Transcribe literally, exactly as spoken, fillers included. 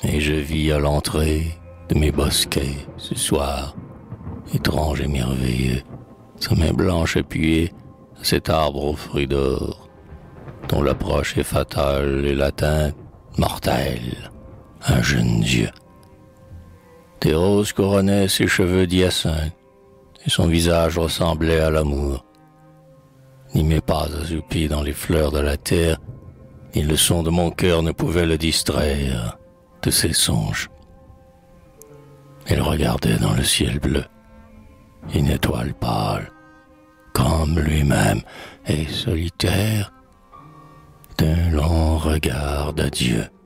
Et je vis à l'entrée de mes bosquets ce soir, étrange et merveilleux, sa main blanche appuyée à cet arbre aux fruits d'or, dont l'approche est fatale et l'atteinte mortelle, un jeune dieu. Des roses couronnaient ses cheveux d'hyacinthe, et son visage ressemblait à l'amour. Ni mes pas assoupis dans les fleurs de la terre, ni le son de mon cœur ne pouvaient le distraire de ses songes. Il regardait dans le ciel bleu, une étoile pâle, comme lui-même, et solitaire, d'un long regard d'adieu.